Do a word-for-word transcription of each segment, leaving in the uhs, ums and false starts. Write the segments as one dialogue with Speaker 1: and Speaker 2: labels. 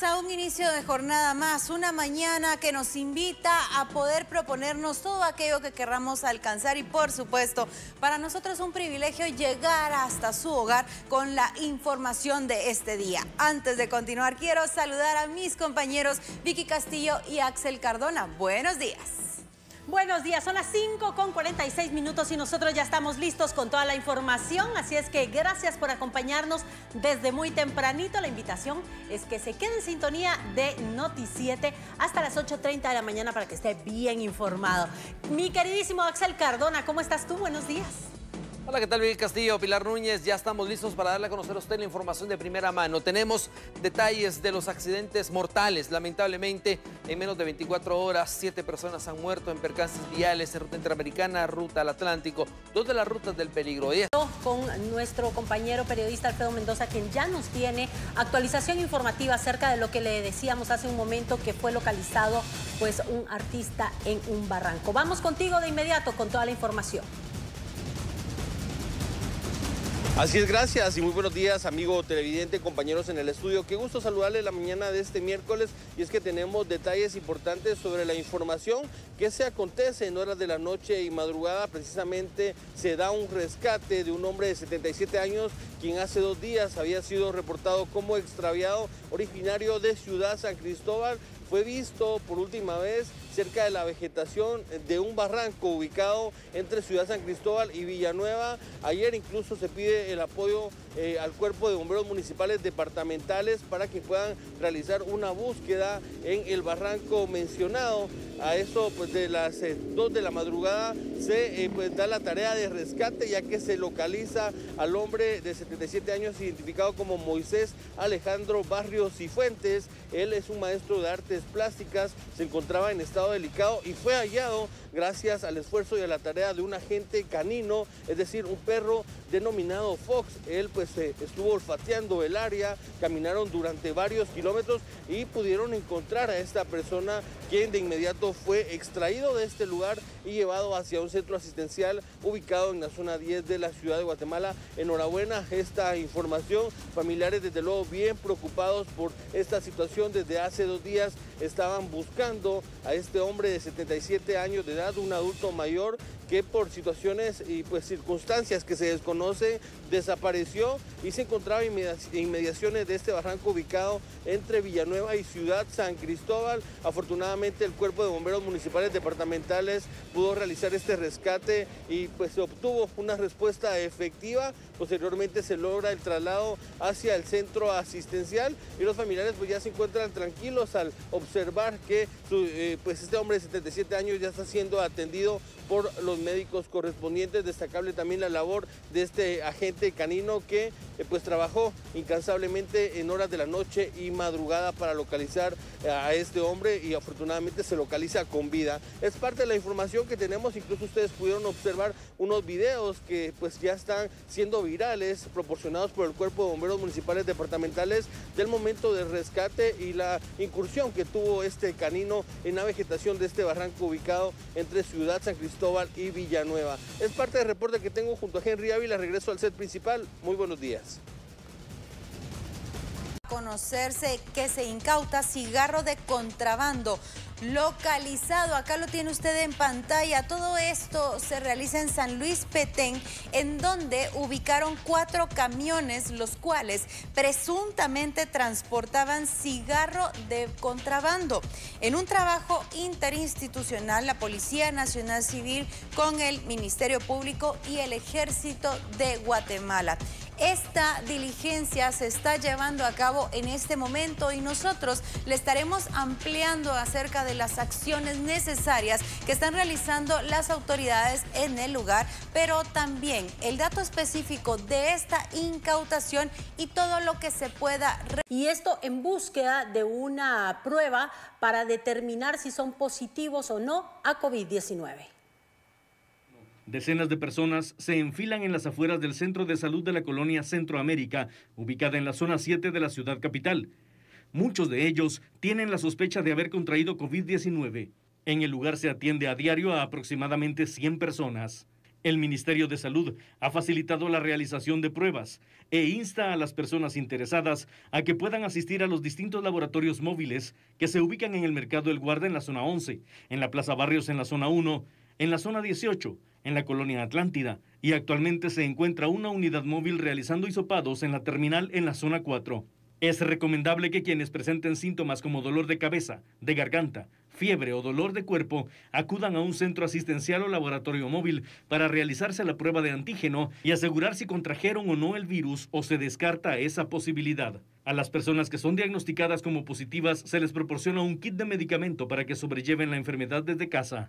Speaker 1: a un inicio de jornada más, una mañana que nos invita a poder proponernos todo aquello que querramos alcanzar y por supuesto, para nosotros es un privilegio llegar hasta su hogar con la información de este día. Antes de continuar, quiero saludar a mis compañeros Vicky Castillo y Axel Cardona. Buenos días.
Speaker 2: Buenos días, son las cinco con cuarenta y seis minutos y nosotros ya estamos listos con toda la información, así es que gracias por acompañarnos desde muy tempranito. La invitación es que se quede en sintonía de Noti siete hasta las ocho treinta de la mañana para que esté bien informado. Mi queridísimo Axel Cardona, ¿cómo estás tú? Buenos días.
Speaker 3: Hola, ¿qué tal? Vicky Castillo, Pilar Núñez, ya estamos listos para darle a conocer a usted la información de primera mano. Tenemos detalles de los accidentes mortales. Lamentablemente, en menos de veinticuatro horas, siete personas han muerto en percances viales en ruta interamericana, ruta al Atlántico, dos de las rutas del peligro. Y...
Speaker 2: Con nuestro compañero periodista Alfredo Mendoza, quien ya nos tiene actualización informativa acerca de lo que le decíamos hace un momento, que fue localizado pues un artista en un barranco. Vamos contigo de inmediato con toda la información.
Speaker 4: Así es, gracias y muy buenos días, amigo televidente, compañeros en el estudio. Qué gusto saludarle la mañana de este miércoles, y es que tenemos detalles importantes sobre la información que se acontece en horas de la noche y madrugada. Precisamente se da un rescate de un hombre de setenta y siete años, quien hace dos días había sido reportado como extraviado, originario de Ciudad San Cristóbal. Fue visto por última vez cerca de la vegetación de un barranco ubicado entre Ciudad San Cristóbal y Villanueva. Ayer incluso se pide el apoyo eh, al cuerpo de bomberos municipales departamentales para que puedan realizar una búsqueda en el barranco mencionado. A eso pues de las eh, dos de la madrugada se eh, pues, da la tarea de rescate, ya que se localiza al hombre de setenta y siete años identificado como Moisés Alejandro Barrios y Fuentes. Él es un maestro de artes plásticas, se encontraba en estado delicado y fue hallado gracias al esfuerzo y a la tarea de un agente canino, es decir, un perro denominado Fox. Él pues eh, estuvo olfateando el área, caminaron durante varios kilómetros y pudieron encontrar a esta persona, quien de inmediato fue extraído de este lugar y llevado hacia un centro asistencial ubicado en la zona diez de la ciudad de Guatemala. Enhorabuena esta información. Familiares desde luego bien preocupados por esta situación. Desde hace dos días estaban buscando a este hombre de setenta y siete años de edad, un adulto mayor que por situaciones y pues circunstancias que se desconocen desapareció y se encontraba en inmediaciones de este barranco ubicado entre Villanueva y Ciudad San Cristóbal. Afortunadamente el cuerpo de bomberos municipales departamentales pudo realizar este rescate y pues se obtuvo una respuesta efectiva. Posteriormente se logra el traslado hacia el centro asistencial y los familiares pues ya se encuentran tranquilos al observar que su, eh, pues este hombre de setenta y siete años ya está siendo atendido por los médicos correspondientes. Destacable también la labor de este agente canino que eh, pues trabajó incansablemente en horas de la noche y madrugada para localizar a este hombre, y afortunadamente se localiza con vida. Es parte de la información que tenemos. Incluso ustedes pudieron observar unos videos que pues ya están siendo virales, proporcionados por el Cuerpo de Bomberos Municipales Departamentales, del momento del rescate y la incursión que tuvo este canino en la vegetación de este barranco ubicado entre Ciudad San Cristóbal y Villanueva. Es parte del reporte que tengo junto a Henry Ávila. Regreso al set principal. Muy buenos días.
Speaker 1: Conocerse que se incauta cigarro de contrabando localizado. Acá lo tiene usted en pantalla. Todo esto se realiza en San Luis Petén, en donde ubicaron cuatro camiones, los cuales presuntamente transportaban cigarro de contrabando. En un trabajo interinstitucional, la Policía Nacional Civil con el Ministerio Público y el Ejército de Guatemala. Esta diligencia se está llevando a cabo en este momento y nosotros le estaremos ampliando acerca de las acciones necesarias que están realizando las autoridades en el lugar, pero también el dato específico de esta incautación y todo lo que se pueda.
Speaker 2: Y esto en búsqueda de una prueba para determinar si son positivos o no a COVID diecinueve.
Speaker 5: Decenas de personas se enfilan en las afueras del Centro de Salud de la Colonia Centroamérica, ubicada en la zona siete de la ciudad capital. Muchos de ellos tienen la sospecha de haber contraído COVID diecinueve. En el lugar se atiende a diario a aproximadamente cien personas. El Ministerio de Salud ha facilitado la realización de pruebas e insta a las personas interesadas a que puedan asistir a los distintos laboratorios móviles que se ubican en el Mercado El Guarda en la zona once, en la Plaza Barrios en la zona uno, en la zona dieciocho, en la Colonia Atlántida, y actualmente se encuentra una unidad móvil realizando hisopados en la terminal en la zona cuatro. Es recomendable que quienes presenten síntomas como dolor de cabeza, de garganta, fiebre o dolor de cuerpo acudan a un centro asistencial o laboratorio móvil para realizarse la prueba de antígeno y asegurar si contrajeron o no el virus o se descarta esa posibilidad. A las personas que son diagnosticadas como positivas se les proporciona un kit de medicamento para que sobrelleven la enfermedad desde casa.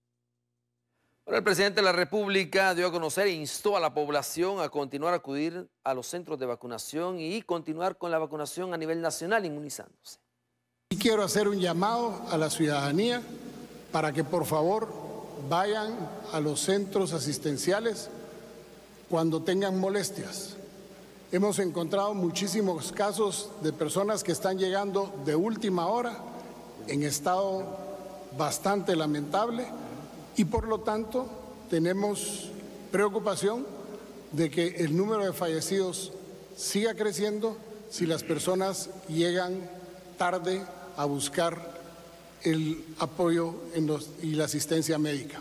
Speaker 3: Bueno, el presidente de la República dio a conocer e instó a la población a continuar a acudir a los centros de vacunación y continuar con la vacunación a nivel nacional inmunizándose.
Speaker 6: Y quiero hacer un llamado a la ciudadanía para que por favor vayan a los centros asistenciales cuando tengan molestias. Hemos encontrado muchísimos casos de personas que están llegando de última hora en estado bastante lamentable. Y por lo tanto tenemos preocupación de que el número de fallecidos siga creciendo si las personas llegan tarde a buscar el apoyo en los, y la asistencia médica.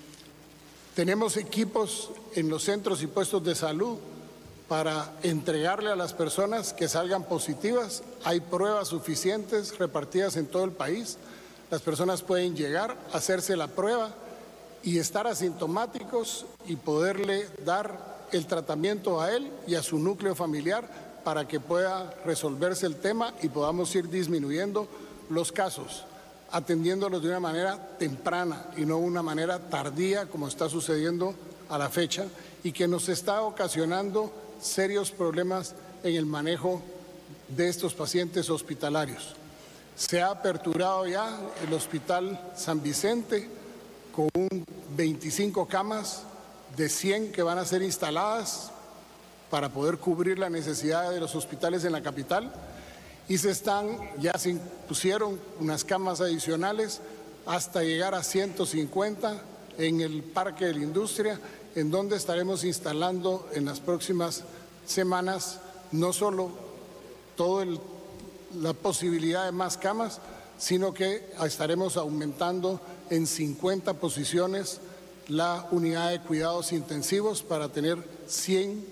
Speaker 6: Tenemos equipos en los centros y puestos de salud para entregarle a las personas que salgan positivas. Hay pruebas suficientes repartidas en todo el país. Las personas pueden llegar, hacerse la prueba y estar asintomáticos y poderle dar el tratamiento a él y a su núcleo familiar para que pueda resolverse el tema y podamos ir disminuyendo los casos, atendiéndolos de una manera temprana y no de una manera tardía como está sucediendo a la fecha y que nos está ocasionando serios problemas en el manejo de estos pacientes hospitalarios. Se ha aperturado ya el Hospital San Vicente con veinticinco camas de cien que van a ser instaladas para poder cubrir la necesidad de los hospitales en la capital y se están, ya se pusieron unas camas adicionales hasta llegar a ciento cincuenta en el Parque de la Industria, en donde estaremos instalando en las próximas semanas no solo toda la posibilidad de más camas, sino que estaremos aumentando en cincuenta posiciones la unidad de cuidados intensivos para tener cien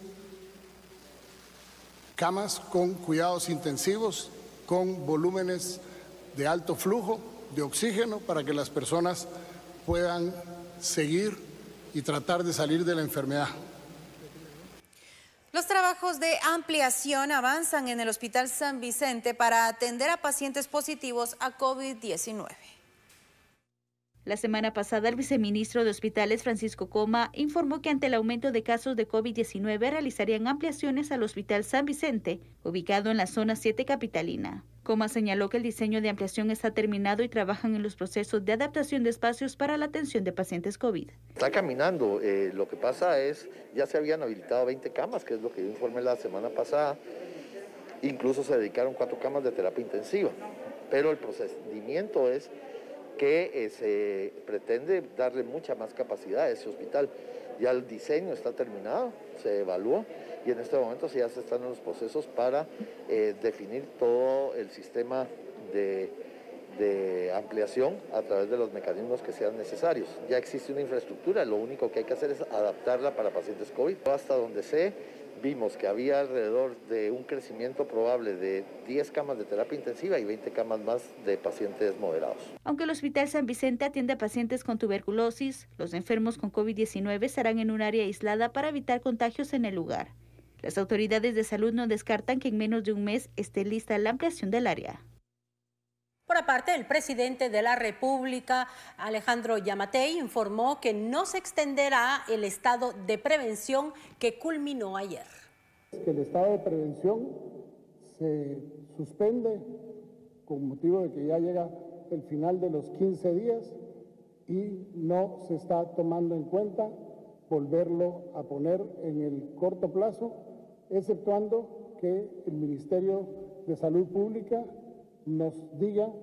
Speaker 6: camas con cuidados intensivos, con volúmenes de alto flujo de oxígeno para que las personas puedan seguir y tratar de salir de la enfermedad.
Speaker 1: Los trabajos de ampliación avanzan en el Hospital San Vicente para atender a pacientes positivos a COVID diecinueve.
Speaker 7: La semana pasada, el viceministro de Hospitales, Francisco Coma, informó que ante el aumento de casos de COVID diecinueve realizarían ampliaciones al Hospital San Vicente, ubicado en la zona siete capitalina. Coma señaló que el diseño de ampliación está terminado y trabajan en los procesos de adaptación de espacios para la atención de pacientes COVID.
Speaker 8: Está caminando, eh, lo que pasa es, ya se habían habilitado veinte camas, que es lo que yo informé la semana pasada, incluso se dedicaron cuatro camas de terapia intensiva, pero el procedimiento es que eh, se pretende darle mucha más capacidad a ese hospital. Ya el diseño está terminado, se evaluó y en este momento ya se están en los procesos para eh, definir todo el sistema de, de ampliación a través de los mecanismos que sean necesarios. Ya existe una infraestructura, lo único que hay que hacer es adaptarla para pacientes COVID. Hasta donde sé, vimos que había alrededor de un crecimiento probable de diez camas de terapia intensiva y veinte camas más de pacientes moderados.
Speaker 7: Aunque el Hospital San Vicente atiende a pacientes con tuberculosis, los enfermos con COVID diecinueve estarán en un área aislada para evitar contagios en el lugar. Las autoridades de salud no descartan que en menos de un mes esté lista la ampliación del área.
Speaker 2: Por aparte, el presidente de la República, Alejandro Yamatei, informó que no se extenderá el estado de prevención que culminó ayer.
Speaker 6: Que el estado de prevención se suspende con motivo de que ya llega el final de los quince días y no se está tomando en cuenta volverlo a poner en el corto plazo, exceptuando que el Ministerio de Salud Pública nos diga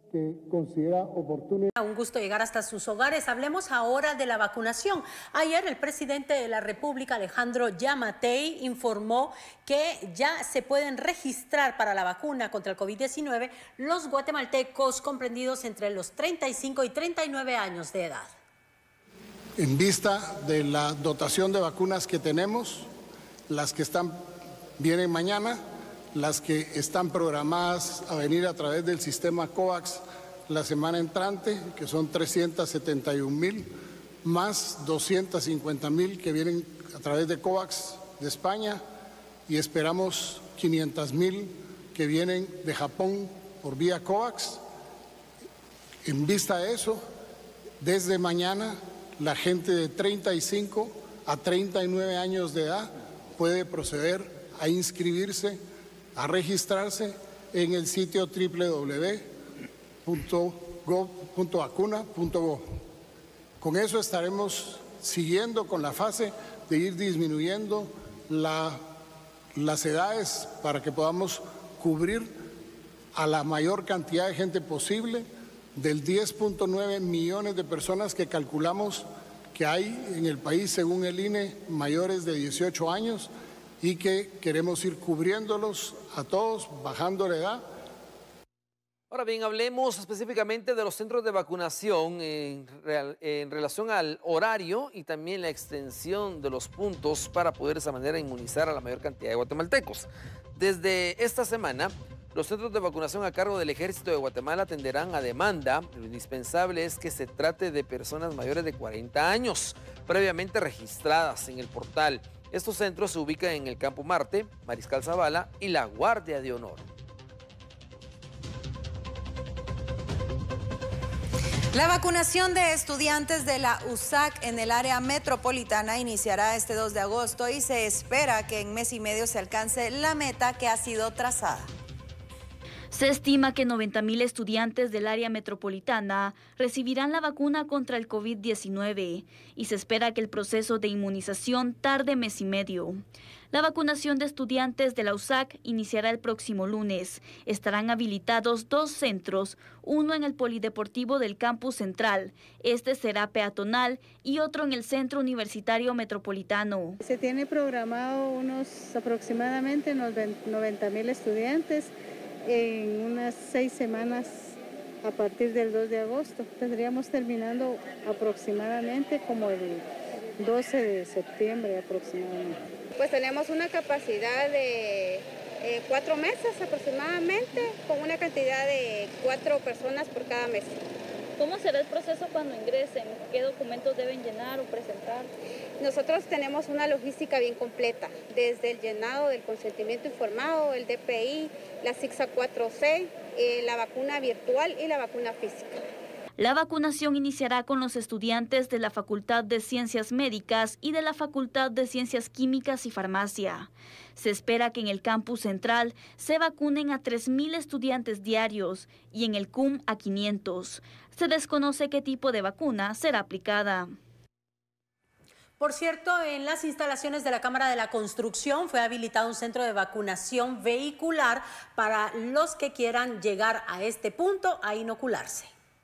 Speaker 6: que considera oportuno.
Speaker 2: Un gusto llegar hasta sus hogares. Hablemos ahora de la vacunación. Ayer el presidente de la República, Alejandro Yamatei, informó que ya se pueden registrar para la vacuna contra el COVID diecinueve los guatemaltecos comprendidos entre los treinta y cinco y treinta y nueve años de edad.
Speaker 6: En vista de la dotación de vacunas que tenemos, las que están vienen mañana, las que están programadas a venir a través del sistema COVAX la semana entrante, que son trescientos setenta y un mil, más doscientos cincuenta mil que vienen a través de COVAX de España, y esperamos quinientos mil que vienen de Japón por vía COVAX. En vista de eso, desde mañana, la gente de treinta y cinco a treinta y nueve años de edad puede proceder a inscribirse, a registrarse en el sitio doble u doble u doble u punto gov punto vacuna punto gov. Con eso estaremos siguiendo con la fase de ir disminuyendo la, las edades para que podamos cubrir a la mayor cantidad de gente posible del diez punto nueve millones de personas que calculamos que hay en el país según el I N E mayores de dieciocho años, y que queremos ir cubriéndolos a todos, bajando la edad.
Speaker 3: Ahora bien, hablemos específicamente de los centros de vacunación en, real, en relación al horario y también la extensión de los puntos para poder de esa manera inmunizar a la mayor cantidad de guatemaltecos. Desde esta semana, los centros de vacunación a cargo del Ejército de Guatemala atenderán a demanda. Lo indispensable es que se trate de personas mayores de cuarenta años, previamente registradas en el portal. Estos centros se ubican en el Campo Marte, Mariscal Zavala y la Guardia de Honor.
Speaker 1: La vacunación de estudiantes de la U S A C en el área metropolitana iniciará este dos de agosto y se espera que en mes y medio se alcance la meta que ha sido trazada.
Speaker 7: Se estima que noventa mil estudiantes del área metropolitana recibirán la vacuna contra el COVID diecinueve y se espera que el proceso de inmunización tarde mes y medio. La vacunación de estudiantes de la U S A C iniciará el próximo lunes. Estarán habilitados dos centros, uno en el Polideportivo del Campus Central, este será peatonal, y otro en el Centro Universitario Metropolitano.
Speaker 9: Se tiene programado unos aproximadamente unos noventa mil estudiantes en unas seis semanas a partir del dos de agosto. Tendríamos terminando aproximadamente como el doce de septiembre aproximadamente.
Speaker 10: Pues tenemos una capacidad de eh, cuatro mesas aproximadamente, con una cantidad de cuatro personas por cada mesa.
Speaker 11: ¿Cómo será el proceso cuando ingresen? ¿Qué documentos deben llenar o presentar?
Speaker 10: Nosotros tenemos una logística bien completa, desde el llenado del consentimiento informado, el D P I, la S I C S A cuatro C, eh, la vacuna virtual y la vacuna física.
Speaker 7: La vacunación iniciará con los estudiantes de la Facultad de Ciencias Médicas y de la Facultad de Ciencias Químicas y Farmacia. Se espera que en el campus central se vacunen a tres mil estudiantes diarios y en el C U M a quinientos. Se desconoce qué tipo de vacuna será aplicada.
Speaker 2: Por cierto, en las instalaciones de la Cámara de la Construcción fue habilitado un centro de vacunación vehicular para los que quieran llegar a este punto a inocularse.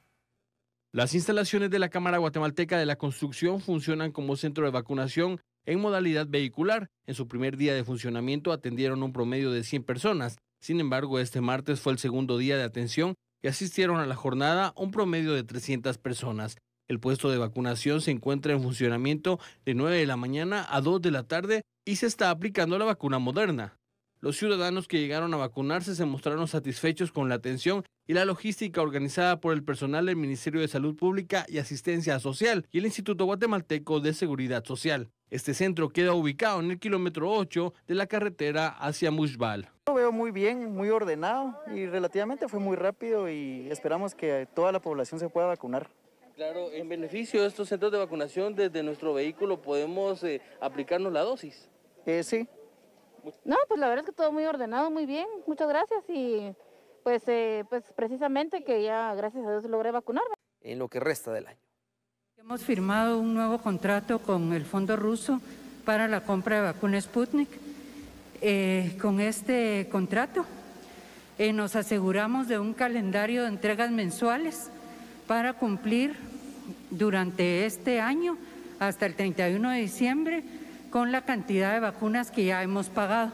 Speaker 12: Las instalaciones de la Cámara Guatemalteca de la Construcción funcionan como centro de vacunación en modalidad vehicular. En su primer día de funcionamiento atendieron un promedio de cien personas. Sin embargo, este martes fue el segundo día de atención y asistieron a la jornada un promedio de trescientas personas. El puesto de vacunación se encuentra en funcionamiento de nueve de la mañana a dos de la tarde y se está aplicando la vacuna Moderna. Los ciudadanos que llegaron a vacunarse se mostraron satisfechos con la atención y la logística organizada por el personal del Ministerio de Salud Pública y Asistencia Social y el Instituto Guatemalteco de Seguridad Social. Este centro queda ubicado en el kilómetro ocho de la carretera hacia Mushbal.
Speaker 13: Lo veo muy bien, muy ordenado y relativamente fue muy rápido y esperamos que toda la población se pueda vacunar.
Speaker 4: Claro, en beneficio de estos centros de vacunación, desde nuestro vehículo podemos eh, aplicarnos la dosis.
Speaker 13: Eh, sí.
Speaker 11: No, pues la verdad es que todo muy ordenado, muy bien, muchas gracias y pues, eh, pues precisamente que ya gracias a Dios logré vacunar.
Speaker 3: En lo que resta del año.
Speaker 14: Hemos firmado un nuevo contrato con el Fondo Ruso para la compra de vacuna Sputnik. Eh, con este contrato eh, nos aseguramos de un calendario de entregas mensuales para cumplir durante este año hasta el treinta y uno de diciembre con la cantidad de vacunas que ya hemos pagado.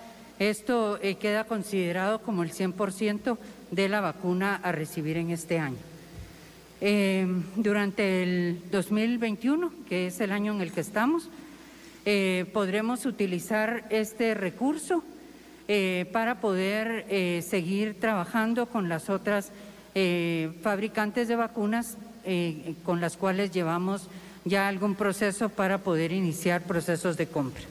Speaker 14: Esto eh, queda considerado como el cien por ciento de la vacuna a recibir en este año. Eh, durante el dos mil veintiuno, que es el año en el que estamos, eh, podremos utilizar este recurso eh, para poder eh, seguir trabajando con las otras eh, fabricantes de vacunas eh, con las cuales llevamos ya algún proceso para poder iniciar procesos de compra.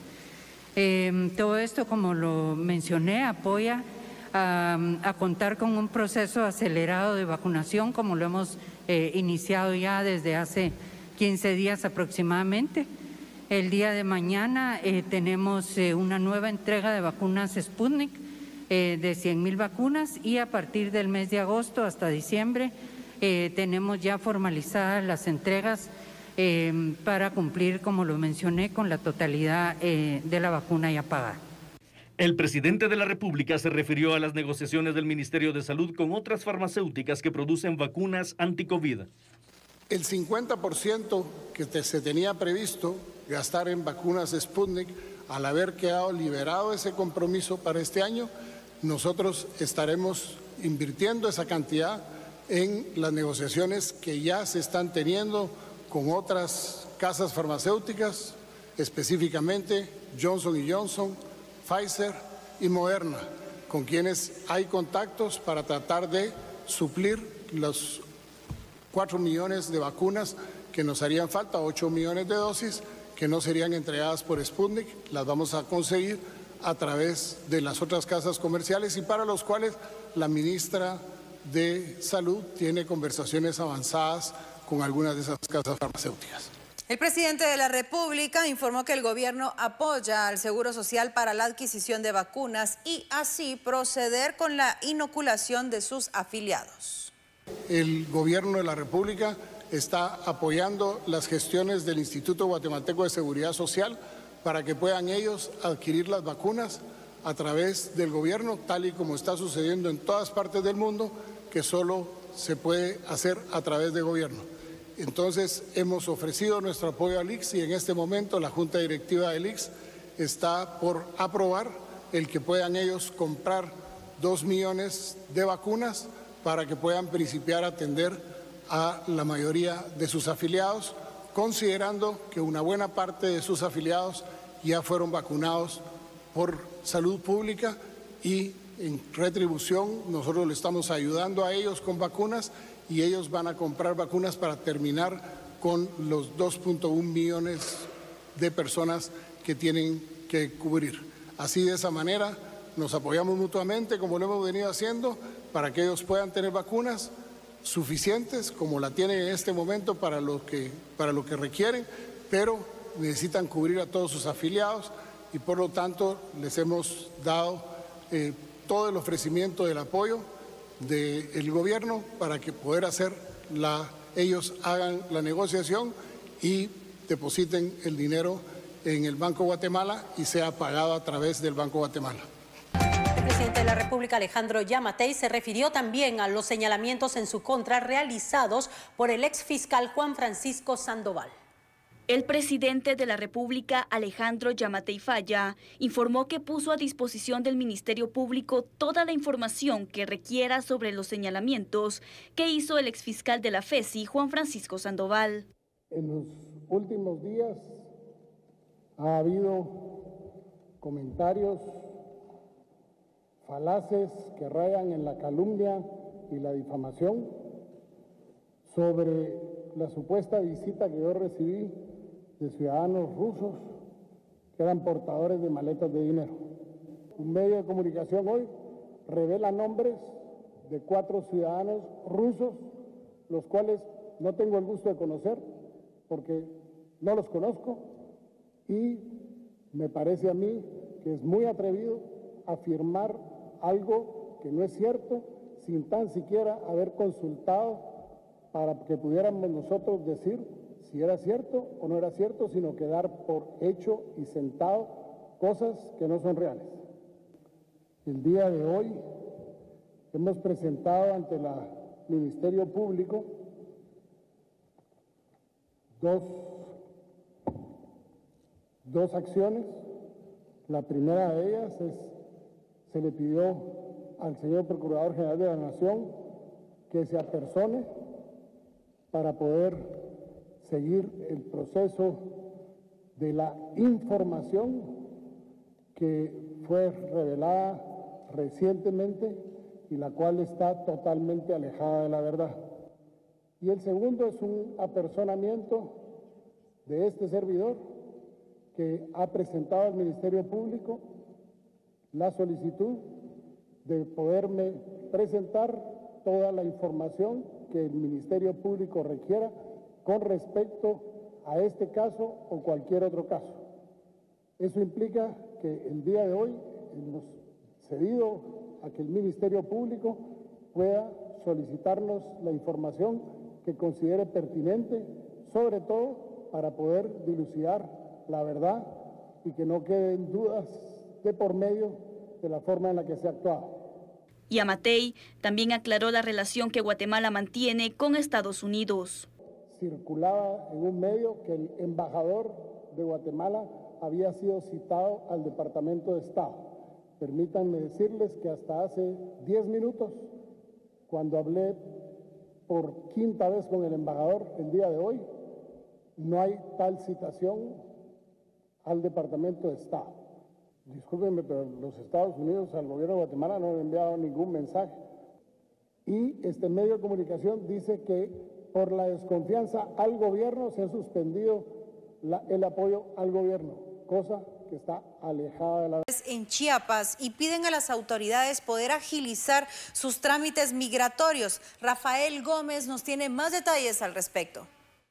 Speaker 14: Eh, todo esto, como lo mencioné, apoya a, a contar con un proceso acelerado de vacunación, como lo hemos eh, iniciado ya desde hace quince días aproximadamente. El día de mañana eh, tenemos eh, una nueva entrega de vacunas Sputnik eh, de cien mil vacunas y a partir del mes de agosto hasta diciembre eh, tenemos ya formalizadas las entregas Eh, para cumplir, como lo mencioné, con la totalidad eh, de la vacuna ya pagada.
Speaker 5: El presidente de la República se refirió a las negociaciones del Ministerio de Salud con otras farmacéuticas que producen vacunas anti-COVID.
Speaker 6: El cincuenta por ciento que te, se tenía previsto gastar en vacunas Sputnik, al haber quedado liberado ese compromiso para este año, nosotros estaremos invirtiendo esa cantidad en las negociaciones que ya se están teniendo con otras casas farmacéuticas, específicamente Johnson y Johnson, Pfizer y Moderna, con quienes hay contactos para tratar de suplir los cuatro millones de vacunas que nos harían falta, ocho millones de dosis que no serían entregadas por Sputnik, las vamos a conseguir a través de las otras casas comerciales y para los cuales la ministra de Salud tiene conversaciones avanzadas con algunas de esas casas farmacéuticas.
Speaker 1: El presidente de la República informó que el gobierno apoya al Seguro Social para la adquisición de vacunas y así proceder con la inoculación de sus afiliados.
Speaker 6: El gobierno de la República está apoyando las gestiones del Instituto Guatemalteco de Seguridad Social para que puedan ellos adquirir las vacunas a través del gobierno, tal y como está sucediendo en todas partes del mundo, que solo se puede hacer a través del gobierno. Entonces hemos ofrecido nuestro apoyo al I X S y en este momento la Junta Directiva del I X S está por aprobar el que puedan ellos comprar dos millones de vacunas para que puedan principiar a atender a la mayoría de sus afiliados, considerando que una buena parte de sus afiliados ya fueron vacunados por salud pública y en retribución nosotros le estamos ayudando a ellos con vacunas y ellos van a comprar vacunas para terminar con los dos punto uno millones de personas que tienen que cubrir. Así, de esa manera, nos apoyamos mutuamente, como lo hemos venido haciendo, para que ellos puedan tener vacunas suficientes, como la tienen en este momento para lo que, para lo que requieren, pero necesitan cubrir a todos sus afiliados y, por lo tanto, les hemos dado eh, todo el ofrecimiento del apoyo del gobierno para que poder hacer la, ellos hagan la negociación y depositen el dinero en el Banco Guatemala y sea pagado a través del Banco Guatemala.
Speaker 2: El presidente de la República, Alejandro Yamatei, se refirió también a los señalamientos en su contra realizados por el exfiscal Juan Francisco Sandoval.
Speaker 15: El presidente de la República, Alejandro Yamatei Falla, informó que puso a disposición del Ministerio Público toda la información que requiera sobre los señalamientos que hizo el exfiscal de la FESI, Juan Francisco Sandoval.
Speaker 6: En los últimos días ha habido comentarios falaces que rayan en la calumnia y la difamación sobre la supuesta visita que yo recibí de ciudadanos rusos que eran portadores de maletas de dinero. Un medio de comunicación hoy revela nombres de cuatro ciudadanos rusos, los cuales no tengo el gusto de conocer porque no los conozco y me parece a mí que es muy atrevido afirmar algo que no es cierto sin tan siquiera haber consultado para que pudiéramos nosotros decir si era cierto o no era cierto, sino que dar por hecho y sentado cosas que no son reales. El día de hoy hemos presentado ante el Ministerio Público dos, dos acciones. La primera de ellas es, se le pidió al señor Procurador General de la Nación que se apersone para poder seguir el proceso de la información que fue revelada recientemente y la cual está totalmente alejada de la verdad. Y el segundo es un apersonamiento de este servidor que ha presentado al Ministerio Público la solicitud de poderme presentar toda la información que el Ministerio Público requiera con respecto a este caso o cualquier otro caso. Eso implica que el día de hoy hemos cedido a que el Ministerio Público pueda solicitarnos la información que considere pertinente, sobre todo para poder dilucidar la verdad y que no queden dudas de por medio de la forma en la que se ha actuado.
Speaker 15: Yamatei también aclaró la relación que Guatemala mantiene con Estados Unidos.
Speaker 6: Circulaba en un medio que el embajador de Guatemala había sido citado al Departamento de Estado. Permítanme decirles que hasta hace diez minutos, cuando hablé por quinta vez con el embajador el día de hoy, no hay tal citación al Departamento de Estado. Discúlpenme, pero los Estados Unidos al gobierno de Guatemala no han enviado ningún mensaje. Y este medio de comunicación dice que por la desconfianza al gobierno se ha suspendido la, el apoyo al gobierno, cosa que está alejada de la verdad.
Speaker 1: En Chiapas y piden a las autoridades poder agilizar sus trámites migratorios. Rafael Gómez nos tiene más detalles al respecto.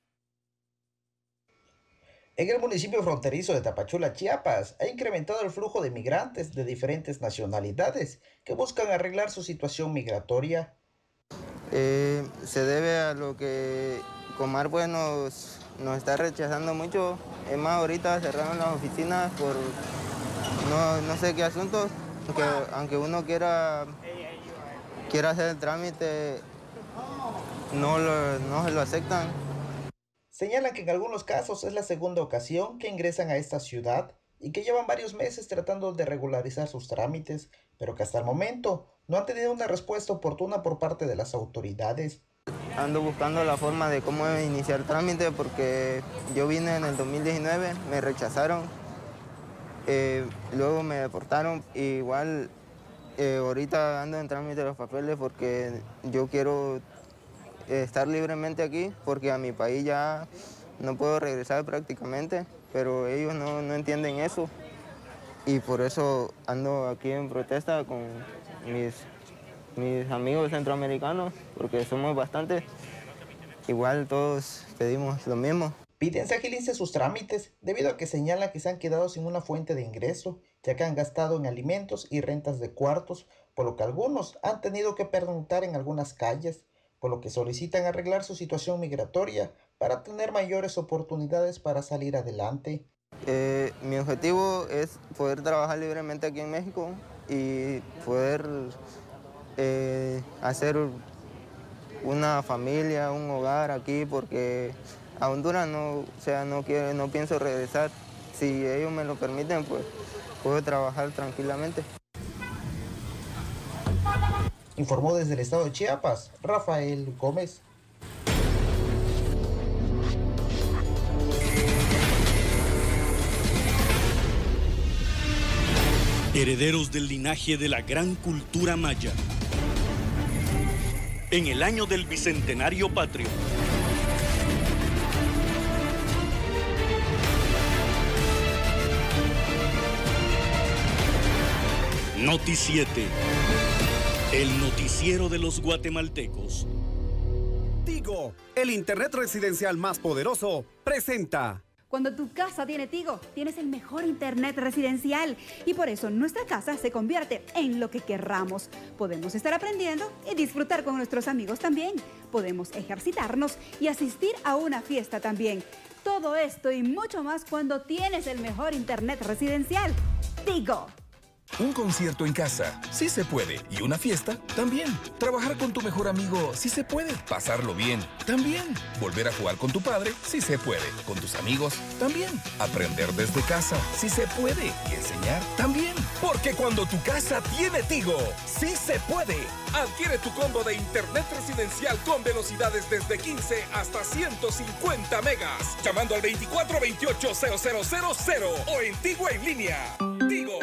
Speaker 16: En el municipio fronterizo de Tapachula, Chiapas, ha incrementado el flujo de migrantes de diferentes nacionalidades que buscan arreglar su situación migratoria.
Speaker 17: Eh, se debe a lo que Comar pues, nos, nos está rechazando mucho. Es más, ahorita cerraron las oficinas por no, no sé qué asuntos, porque aunque uno quiera, quiera hacer el trámite, no, lo, no se lo aceptan.
Speaker 16: Señalan que en algunos casos es la segunda ocasión que ingresan a esta ciudad y que llevan varios meses tratando de regularizar sus trámites, pero que hasta el momento no han tenido una respuesta oportuna por parte de las autoridades.
Speaker 17: Ando buscando la forma de cómo iniciar el trámite porque yo vine en el dos mil diecinueve, me rechazaron, eh, luego me deportaron, y igual eh, ahorita ando en trámite de los papeles porque yo quiero estar libremente aquí porque a mi país ya no puedo regresar prácticamente, pero ellos no, no entienden eso y por eso ando aquí en protesta con mis, mis amigos centroamericanos porque somos bastantes, igual todos pedimos lo mismo.
Speaker 16: Piden se agilice sus trámites debido a que señalan que se han quedado sin una fuente de ingreso, ya que han gastado en alimentos y rentas de cuartos, por lo que algunos han tenido que pernoctar en algunas calles, por lo que solicitan arreglar su situación migratoria para tener mayores oportunidades para salir adelante.
Speaker 17: Eh, mi objetivo es poder trabajar libremente aquí en México y poder eh, hacer una familia, un hogar aquí, porque a Honduras no, o sea, no, quiero, no pienso regresar. Si ellos me lo permiten, pues puedo trabajar tranquilamente.
Speaker 16: Informó desde el estado de Chiapas, Rafael Gómez.
Speaker 18: Herederos del linaje de la gran cultura maya. En el año del Bicentenario Patrio. Noti siete. El noticiero de los guatemaltecos.
Speaker 19: Tigo, el internet residencial más poderoso, presenta.
Speaker 20: Cuando tu casa tiene Tigo, tienes el mejor internet residencial. Y por eso nuestra casa se convierte en lo que querramos. Podemos estar aprendiendo y disfrutar con nuestros amigos también. Podemos ejercitarnos y asistir a una fiesta también. Todo esto y mucho más cuando tienes el mejor internet residencial. Tigo.
Speaker 21: Un concierto en casa, sí se puede. Y una fiesta, también. Trabajar con tu mejor amigo, sí se puede. Pasarlo bien, también. Volver a jugar con tu padre, sí se puede. Con tus amigos, también. Aprender desde casa, sí se puede. Y enseñar, también. Porque cuando tu casa tiene Tigo, sí se puede. Adquiere tu combo de internet residencial con velocidades desde quince hasta ciento cincuenta megas. Llamando al veinticuatro veintiocho cero cero cero cero o en Tigo en línea. Tigo.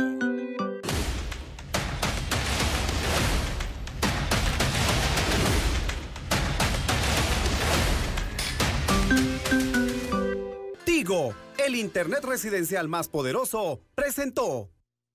Speaker 19: Tigo, el internet residencial más poderoso, presentó.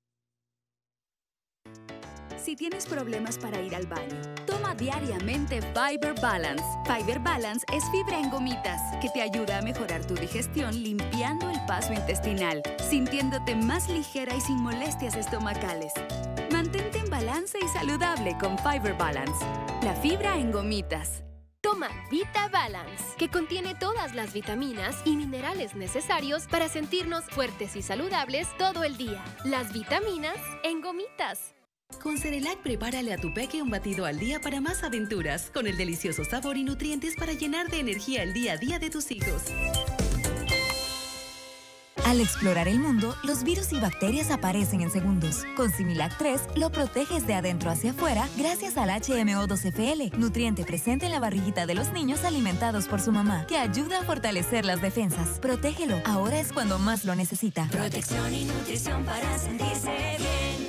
Speaker 22: Si tienes problemas para ir al baño, toma diariamente Fiber Balance. Fiber Balance es fibra en gomitas que te ayuda a mejorar tu digestión limpiando el paso intestinal, sintiéndote más ligera y sin molestias estomacales. Mantente en balance y saludable con Fiber Balance. La fibra en gomitas.
Speaker 23: Toma Vita Balance, que contiene todas las vitaminas y minerales necesarios para sentirnos fuertes y saludables todo el día. Las vitaminas en gomitas.
Speaker 24: Con Cerelac, prepárale a tu peque un batido al día para más aventuras, con el delicioso sabor y nutrientes para llenar de energía el día a día de tus hijos.
Speaker 25: Al explorar el mundo, los virus y bacterias aparecen en segundos. Con Similac tres lo proteges de adentro hacia afuera gracias al H M O dos F L, nutriente presente en la barriguita de los niños alimentados por su mamá, que ayuda a fortalecer las defensas. Protégelo, ahora es cuando más lo necesita.
Speaker 23: Protección y nutrición para sentirse bien.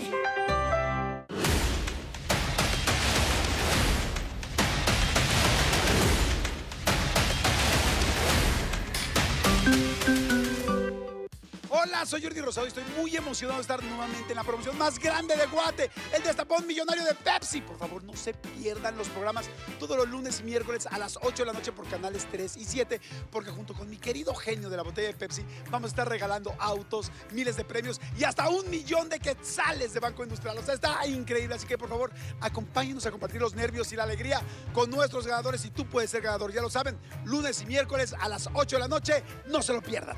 Speaker 26: Hola, soy Jordi Rosado y estoy muy emocionado de estar nuevamente en la promoción más grande de Guate, el destapón millonario de Pepsi. Por favor, no se pierdan los programas todos los lunes y miércoles a las ocho de la noche por canales tres y siete, porque junto con mi querido genio de la botella de Pepsi vamos a estar regalando autos, miles de premios y hasta un millón de quetzales de Banco Industrial. O sea, está increíble, así que por favor, acompáñenos a compartir los nervios y la alegría con nuestros ganadores y tú puedes ser ganador, ya lo saben, lunes y miércoles a las ocho de la noche, no se lo pierdan.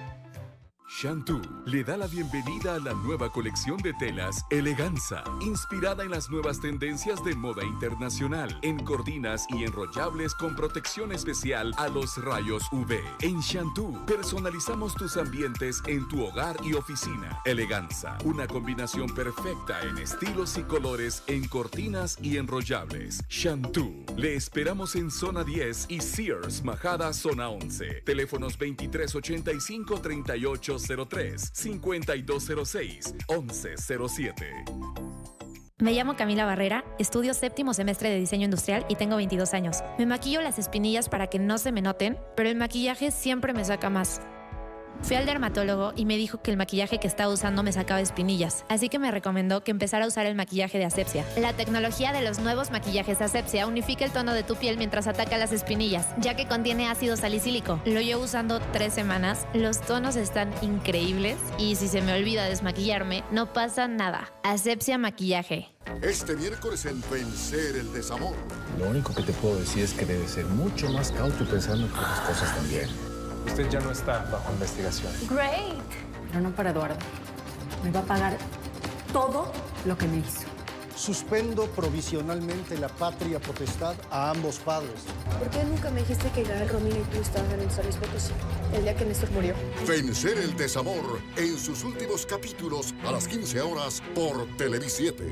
Speaker 27: Shantu le da la bienvenida a la nueva colección de telas Eleganza, inspirada en las nuevas tendencias de moda internacional, en cortinas y enrollables con protección especial a los rayos U V. En Shantu personalizamos tus ambientes en tu hogar y oficina. Eleganza, una combinación perfecta en estilos y colores en cortinas y enrollables. Shantu, le esperamos en Zona diez y Sears Majada Zona once. Teléfonos veintitrés ochenta y cinco, treinta y ocho cero tres, cincuenta y dos cero seis, once cero siete.
Speaker 28: Me llamo Camila Barrera, estudio séptimo semestre de diseño industrial y tengo veintidós años. Me maquillo las espinillas para que no se me noten, pero el maquillaje siempre me saca más. Fui al dermatólogo y me dijo que el maquillaje que estaba usando me sacaba espinillas, así que me recomendó que empezara a usar el maquillaje de Asepxia. La tecnología de los nuevos maquillajes Asepxia unifica el tono de tu piel mientras ataca las espinillas, ya que contiene ácido salicílico. Lo llevo usando tres semanas, los tonos están increíbles y si se me olvida desmaquillarme, no pasa nada. Asepxia Maquillaje.
Speaker 29: Este miércoles en Vencer el Desamor.
Speaker 30: Lo único que te puedo decir es que debes ser mucho más cauto pensando que las cosas también. Usted ya no está bajo investigación.
Speaker 23: Great.
Speaker 31: Pero no para Eduardo. Me va a pagar todo lo que me hizo.
Speaker 32: Suspendo provisionalmente la patria potestad a ambos padres.
Speaker 23: ¿Por qué nunca me dijiste que Gael, Romina y tú estaban en San Luis Potosí el día que Néstor murió?
Speaker 29: Vencer el Desamor en sus últimos capítulos a las quince horas por Televisiete.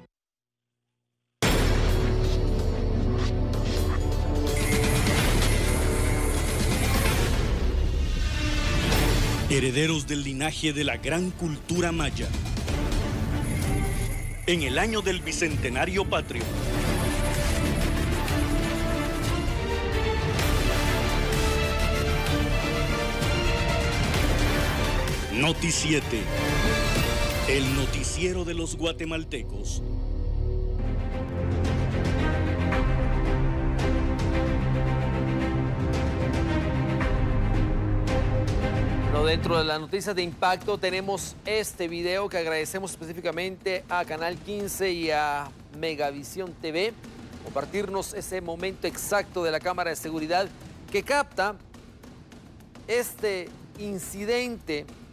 Speaker 18: Herederos del linaje de la gran cultura maya. En el año del Bicentenario Patrio. Noti siete, el noticiero de los guatemaltecos.
Speaker 3: Dentro de las noticias de impacto tenemos este video que agradecemos específicamente a Canal quince y a Megavisión T V compartirnos ese momento exacto de la cámara de seguridad que capta este incidente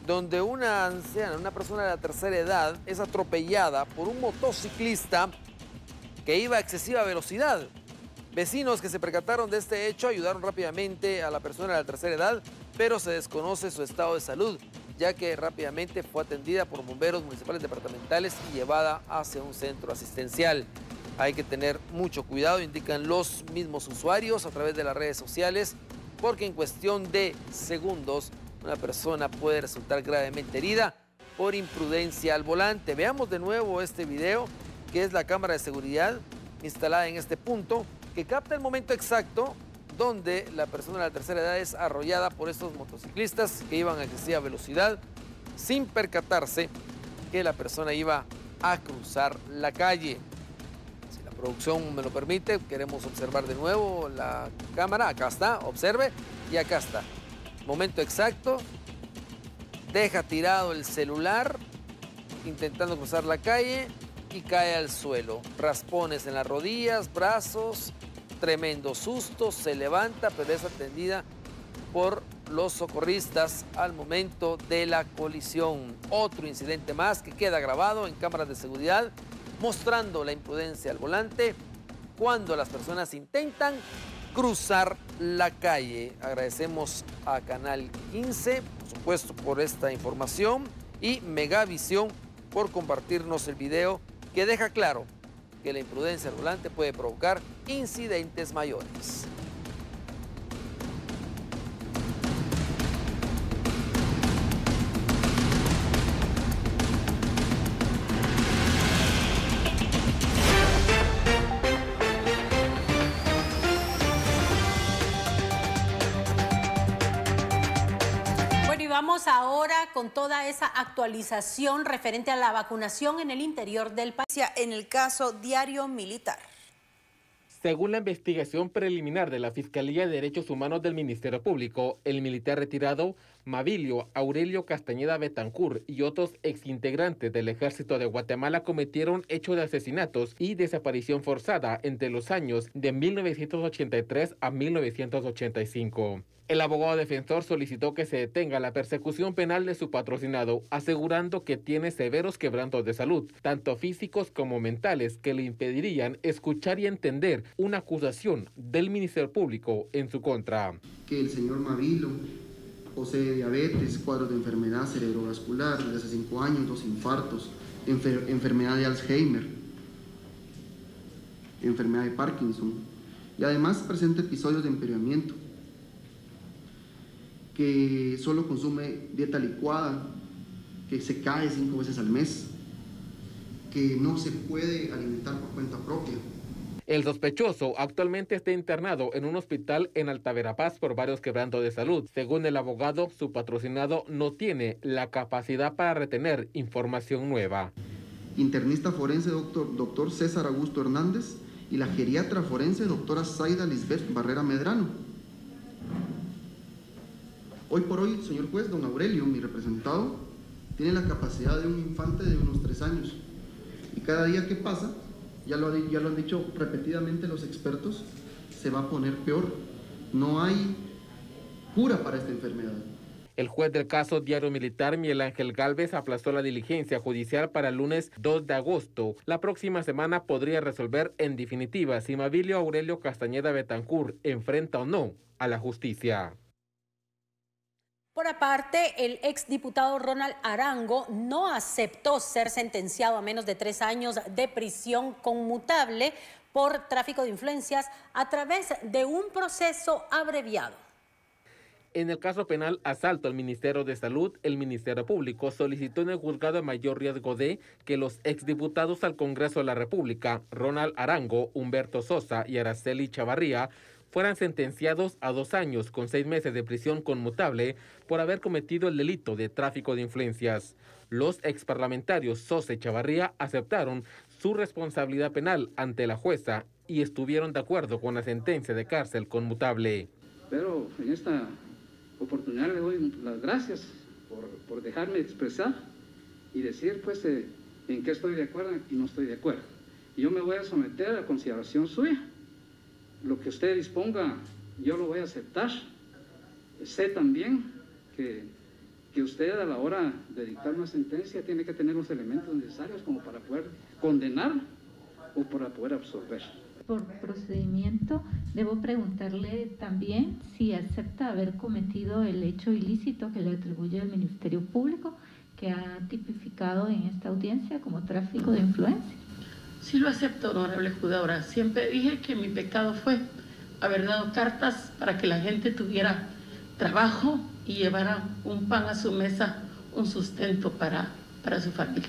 Speaker 3: donde una anciana, una persona de la tercera edad, es atropellada por un motociclista que iba a excesiva velocidad. Vecinos que se percataron de este hecho ayudaron rápidamente a la persona de la tercera edad, pero se desconoce su estado de salud, ya que rápidamente fue atendida por bomberos municipales departamentales y llevada hacia un centro asistencial. Hay que tener mucho cuidado, indican los mismos usuarios a través de las redes sociales, porque en cuestión de segundos una persona puede resultar gravemente herida por imprudencia al volante. Veamos de nuevo este video, que es la cámara de seguridad instalada en este punto, que capta el momento exacto donde la persona de la tercera edad es arrollada por estos motociclistas que iban a excesiva velocidad sin percatarse que la persona iba a cruzar la calle. Si la producción me lo permite, queremos observar de nuevo la cámara. Acá está, observe, y acá está. Momento exacto, deja tirado el celular intentando cruzar la calle y cae al suelo. Raspones en las rodillas, brazos, tremendo susto, se levanta, pero es atendida por los socorristas al momento de la colisión. Otro incidente más que queda grabado en cámaras de seguridad, mostrando la imprudencia al volante cuando las personas intentan cruzar la calle. Agradecemos a Canal quince, por supuesto, por esta información, y Megavisión por compartirnos el video que deja claro que la imprudencia al volante puede provocar incidentes mayores.
Speaker 2: Vamos ahora con toda esa actualización referente a la vacunación en el interior del país.
Speaker 1: En el caso Diario Militar.
Speaker 4: Según la investigación preliminar de la Fiscalía de Derechos Humanos del Ministerio Público, el militar retirado Mabilio Aurelio Castañeda Betancur y otros exintegrantes del Ejército de Guatemala cometieron hechos de asesinatos y desaparición forzada entre los años de mil novecientos ochenta y tres a mil novecientos ochenta y cinco. El abogado defensor solicitó que se detenga la persecución penal de su patrocinado, asegurando que tiene severos quebrantos de salud, tanto físicos como mentales, que le impedirían escuchar y entender una acusación del Ministerio Público en su contra.
Speaker 5: Que el señor Mavilo posee diabetes, cuadros de enfermedad cerebrovascular desde hace cinco años, dos infartos, enfer enfermedad de Alzheimer, enfermedad de Parkinson, y además presenta episodios de empeoramiento, que solo consume dieta licuada, que se cae cinco veces al mes, que no se puede alimentar por cuenta propia.
Speaker 4: El sospechoso actualmente está internado en un hospital en Alta Verapaz por varios quebrantos de salud. Según el abogado, su patrocinado no tiene la capacidad para retener información nueva.
Speaker 5: Internista forense doctor, doctor César Augusto Hernández y la geriatra forense doctora Zaida Lisbeth Barrera Medrano. Hoy por hoy, señor juez, don Aurelio, mi representado, tiene la capacidad de un infante de unos tres años. Y cada día que pasa, ya lo, ya lo han dicho repetidamente los expertos, se va a poner peor. No hay cura para esta enfermedad.
Speaker 4: El juez del caso Diario Militar, Miguel Ángel Gálvez, aplazó la diligencia judicial para el lunes dos de agosto. La próxima semana podría resolver en definitiva si Mabilio Aurelio Castañeda Betancur enfrenta o no a la justicia.
Speaker 2: Por aparte, el exdiputado Ronald Arango no aceptó ser sentenciado a menos de tres años de prisión conmutable por tráfico de influencias a través de un proceso abreviado.
Speaker 4: En el caso penal asalto al Ministerio de Salud, el Ministerio Público solicitó en el juzgado de mayor riesgo de que los exdiputados al Congreso de la República, Ronald Arango, Humberto Sosa y Araceli Chavarría, fueran sentenciados a dos años con seis meses de prisión conmutable por haber cometido el delito de tráfico de influencias. Los exparlamentarios Sosa y Chavarría aceptaron su responsabilidad penal ante la jueza y estuvieron de acuerdo con la sentencia de cárcel conmutable.
Speaker 7: Pero en esta oportunidad le doy las gracias por, por dejarme expresar y decir pues eh, en qué estoy de acuerdo y no estoy de acuerdo. Y yo me voy a someter a consideración suya. Lo que usted disponga, yo lo voy a aceptar. Sé también que que usted a la hora de dictar una sentencia tiene que tener los elementos necesarios como para poder condenar o para poder absolver.
Speaker 6: Por procedimiento, debo preguntarle también si acepta haber cometido el hecho ilícito que le atribuye el Ministerio Público, que ha tipificado en esta audiencia como tráfico de influencia.
Speaker 8: Sí lo acepto, honorable juzgadora. Siempre dije que mi pecado fue haber dado cartas para que la gente tuviera trabajo y llevara un pan a su mesa, un sustento para, para su familia.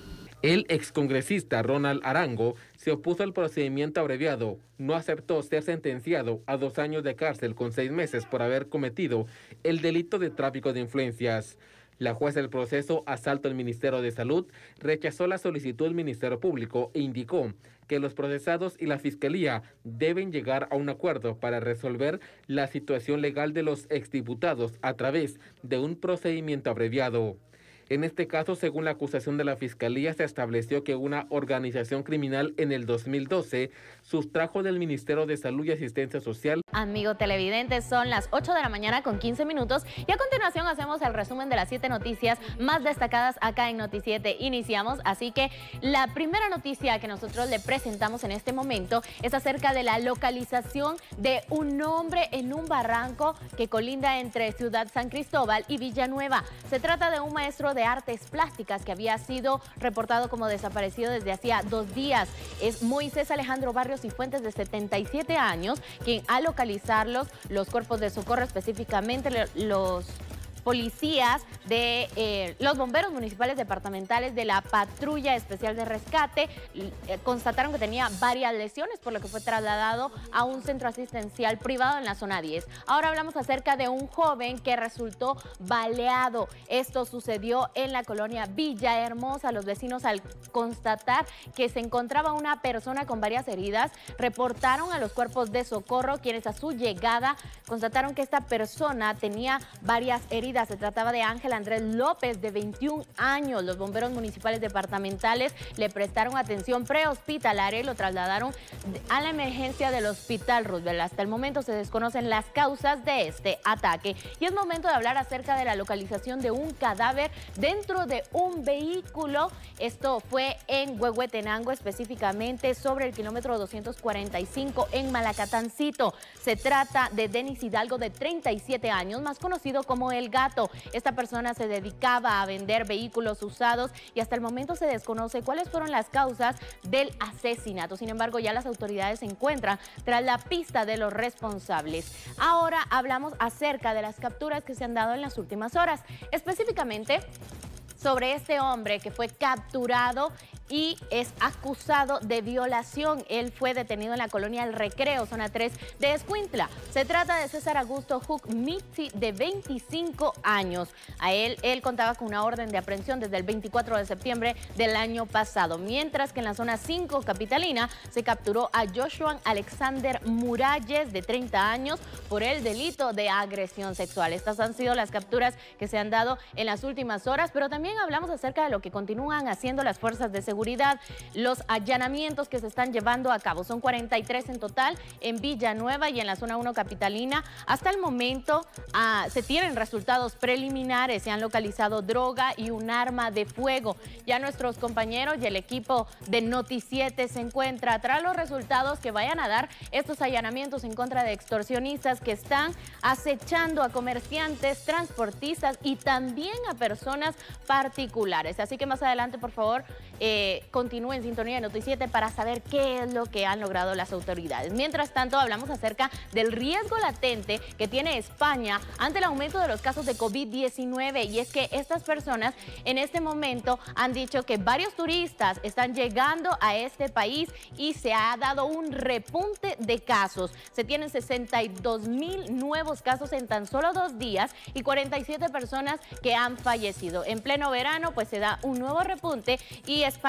Speaker 4: El excongresista Ronald Arango se opuso al procedimiento abreviado. No aceptó ser sentenciado a dos años de cárcel con seis meses por haber cometido el delito de tráfico de influencias. La jueza del proceso, asalto al Ministerio de Salud, rechazó la solicitud del Ministerio Público e indicó que los procesados y la Fiscalía deben llegar a un acuerdo para resolver la situación legal de los exdiputados a través de un procedimiento abreviado. En este caso, según la acusación de la Fiscalía, se estableció que una organización criminal en el dos mil doce sustrajo del Ministerio de Salud y Asistencia Social.
Speaker 9: Amigo televidente, son las ocho de la mañana con quince minutos y a continuación hacemos el resumen de las siete noticias más destacadas acá en Noti siete. Iniciamos, así que la primera noticia que nosotros le presentamos en este momento es acerca de la localización de un hombre en un barranco que colinda entre Ciudad San Cristóbal y Villanueva. Se trata de un maestro de artes plásticas que había sido reportado como desaparecido desde hacía dos días. Es Moisés Alejandro Barrios y Fuentes, de setenta y siete años, quien al localizarlos, los cuerpos de socorro, específicamente los policías de eh, los bomberos municipales departamentales de la Patrulla Especial de Rescate eh, constataron que tenía varias lesiones, por lo que fue trasladado a un centro asistencial privado en la zona diez. Ahora hablamos acerca de un joven que resultó baleado. Esto sucedió en la colonia Villahermosa. Los vecinos, al constatar que se encontraba una persona con varias heridas, reportaron a los cuerpos de socorro, quienes a su llegada constataron que esta persona tenía varias heridas. Se trataba de Ángel Andrés López, de veintiún años. Los bomberos municipales departamentales le prestaron atención prehospitalaria y lo trasladaron a la emergencia del Hospital Roosevelt. Hasta el momento se desconocen las causas de este ataque. Y es momento de hablar acerca de la localización de un cadáver dentro de un vehículo. Esto fue en Huehuetenango, específicamente sobre el kilómetro doscientos cuarenta y cinco en Malacatancito. Se trata de Denis Hidalgo, de treinta y siete años, más conocido como El Gato. Esta persona se dedicaba a vender vehículos usados y hasta el momento se desconoce cuáles fueron las causas del asesinato. Sin embargo, ya las autoridades se encuentran tras la pista de los responsables. Ahora hablamos acerca de las capturas que se han dado en las últimas horas, específicamente sobre este hombre que fue capturado y es acusado de violación. Él fue detenido en la colonia El Recreo, zona tres de Escuintla. Se trata de César Augusto Huck Mitzi, de veinticinco años. A él, él contaba con una orden de aprehensión desde el veinticuatro de septiembre del año pasado, mientras que en la zona cinco capitalina se capturó a Joshua Alexander Muralles, de treinta años, por el delito de agresión sexual. Estas han sido las capturas que se han dado en las últimas horas, pero también hablamos acerca de lo que continúan haciendo las fuerzas de seguridad. Los allanamientos que se están llevando a cabo son cuarenta y tres en total en Villanueva y en la zona uno capitalina. Hasta el momento ah, se tienen resultados preliminares, se han localizado droga y un arma de fuego. Ya nuestros compañeros y el equipo de Noti siete se encuentra tras los resultados que vayan a dar estos allanamientos en contra de extorsionistas que están acechando a comerciantes, transportistas y también a personas particulares. Así que más adelante, por favor, eh, continúe en sintonía de Noti siete para saber qué es lo que han logrado las autoridades. Mientras tanto, hablamos acerca del riesgo latente que tiene España ante el aumento de los casos de COVID diecinueve, y es que estas personas en este momento han dicho que varios turistas están llegando a este país y se ha dado un repunte de casos. Se tienen sesenta y dos mil nuevos casos en tan solo dos días y cuarenta y siete personas que han fallecido. En pleno verano, pues se da un nuevo repunte y España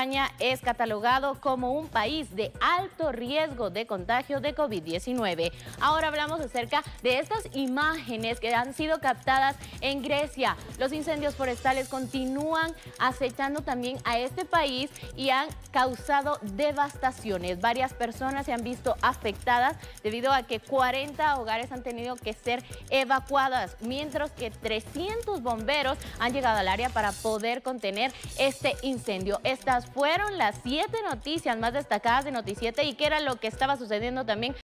Speaker 9: España es catalogado como un país de alto riesgo de contagio de COVID diecinueve. Ahora hablamos acerca de estas imágenes que han sido captadas en Grecia. Los incendios forestales continúan acechando también a este país y han causado devastaciones. Varias personas se han visto afectadas debido a que cuarenta hogares han tenido que ser evacuadas, mientras que trescientos bomberos han llegado al área para poder contener este incendio. Estas fueron las siete noticias más destacadas de Noti siete y qué era lo que estaba sucediendo también